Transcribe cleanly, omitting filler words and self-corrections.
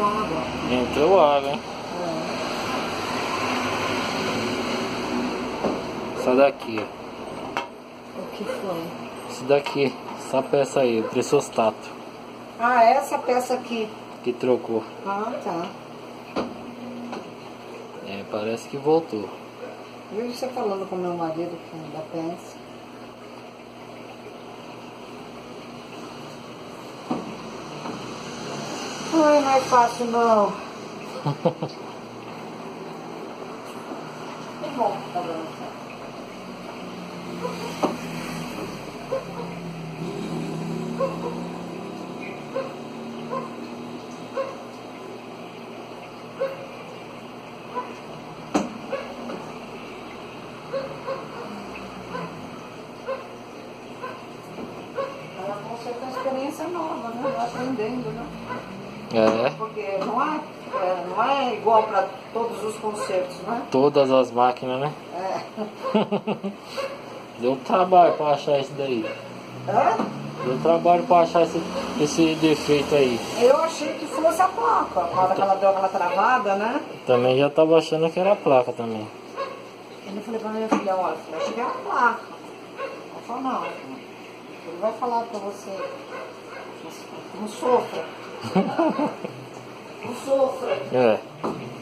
água. Entrou água, hein? É. Essa daqui, ó. O que foi? Esse daqui, essa peça aí, o pressostato. Ah, essa peça aqui. Que trocou. Ah, tá. É, parece que voltou. Viu você falando com meu marido da peça? Ai, não é fácil não. Que bom que tá dando certo. Ela com certa experiência nova, né? Vai aprendendo, né? É, Porque não é igual para todos os concertos, né? todas as máquinas, né? É. Deu trabalho pra achar isso daí. Hã? Deu trabalho pra achar esse defeito aí. Eu achei que fosse a placa, na hora que ela deu aquela travada, né? Também já tava achando que era a placa também. Eu falei pra minha filha, olha, eu achei que era a placa. Ela falou, não, ele vai falar pra você, não sofra. Não sofra. É.